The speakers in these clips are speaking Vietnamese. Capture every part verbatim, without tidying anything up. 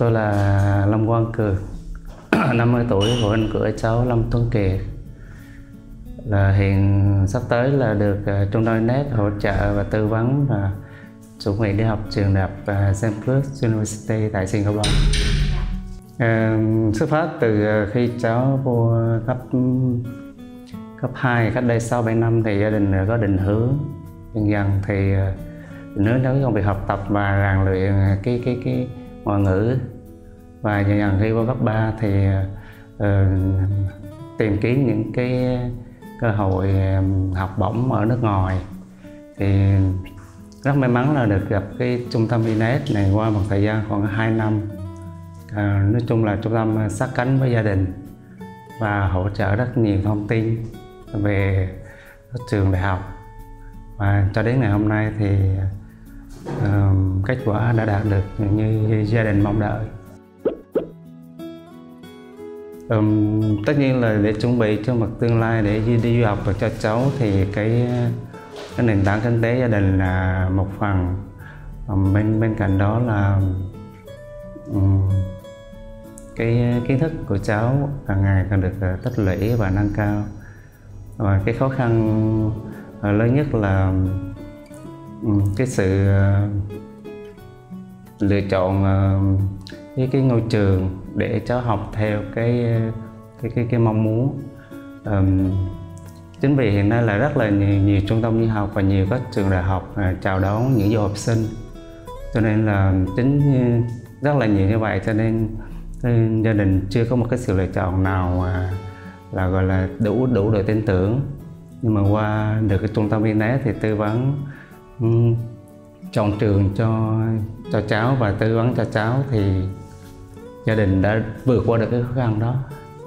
tôi là Lâm Quang Cường, năm mươi tuổi, phụ huynh của cháu Lâm Tuấn Kiệt. Là hiện sắp tới là được uh, trung tâm Inet hỗ trợ và tư vấn và chuẩn bị đi học trường đại học uh, Saint Louis University tại Singapore. Uh, xuất phát từ uh, khi cháu vô cấp cấp hai cách đây sáu bảy năm thì gia đình có định hướng dần dần thì uh, định hướng đến công việc học tập và rèn luyện cái cái cái ngoại ngữ, và dần dần khi vô cấp ba thì uh, tìm kiếm những cái cơ hội học bổng ở nước ngoài. Thì rất may mắn là được gặp cái trung tâm Inet này qua một thời gian khoảng hai năm. À, nói chung là trung tâm sát cánh với gia đình và hỗ trợ rất nhiều thông tin về trường đại học, và cho đến ngày hôm nay thì uh, kết quả đã đạt được như gia đình mong đợi. Um, tất nhiên là để chuẩn bị cho một tương lai để đi, đi du học và cho cháu thì cái, cái nền tảng kinh tế gia đình là một phần. Um, bên bên cạnh đó là um, cái kiến thức của cháu càng ngày càng được uh, tích lũy và nâng cao. Và cái khó khăn uh, lớn nhất là um, cái sự uh, lựa chọn uh, cái, cái ngôi trường để cháu học theo cái cái cái, cái mong muốn. Um, chính vì hiện nay là rất là nhiều, nhiều trung tâm đi học và nhiều các trường đại học uh, chào đón những du học sinh, cho nên là chính rất là nhiều như vậy, cho nên uh, gia đình chưa có một cái sự lựa chọn nào uh, là gọi là đủ đủ độ tin tưởng. Nhưng mà qua được cái trung tâm Inet thì tư vấn um, chọn trường cho cho cháu và tư vấn cho cháu thì gia đình đã vượt qua được cái khó khăn đó.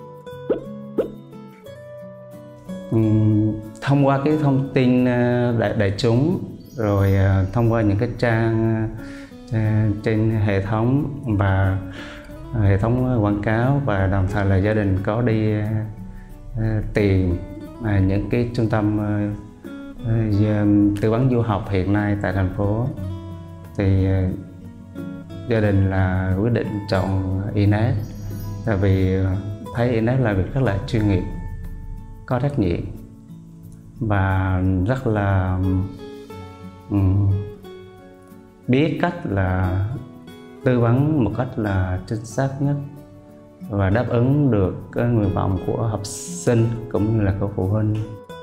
Uhm, thông qua cái thông tin đại, đại chúng, rồi uh, thông qua những cái trang uh, trên hệ thống và uh, hệ thống quảng cáo, và đồng thời là gia đình có đi uh, uh, tìm uh, những cái trung tâm uh, uh, tư vấn du học hiện nay tại thành phố, thì uh, gia đình là quyết định chọn Inet, tại vì thấy Inet là việc rất là chuyên nghiệp, có trách nhiệm và rất là um, biết cách là tư vấn một cách là chính xác nhất và đáp ứng được cái nguyện vọng của học sinh cũng như là của phụ huynh.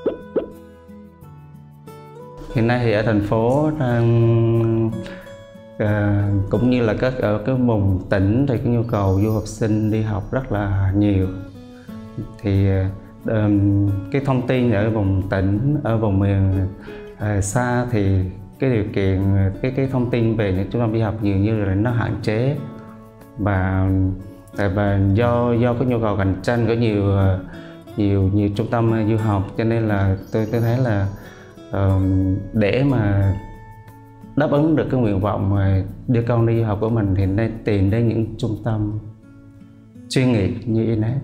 Hiện nay thì ở thành phố đang À, cũng như là các ở cái vùng tỉnh thì cái nhu cầu du học sinh đi học rất là nhiều. Thì um, cái thông tin ở vùng tỉnh, ở vùng miền uh, xa thì cái điều kiện, cái cái thông tin về những trung tâm đi học dường như là nó hạn chế, và và do do cái nhu cầu cạnh tranh của nhiều nhiều nhiều trung tâm du học, cho nên là tôi tôi thấy là um, để mà đáp ứng được cái nguyện vọng mà đưa con đi du học của mình thì nên tìm đến những trung tâm chuyên nghiệp như Inet.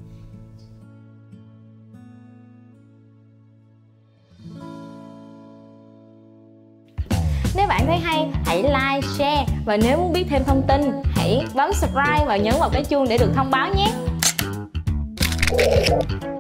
Nếu bạn thấy hay, hãy like, share, và nếu muốn biết thêm thông tin, hãy bấm subscribe và nhấn vào cái chuông để được thông báo nhé.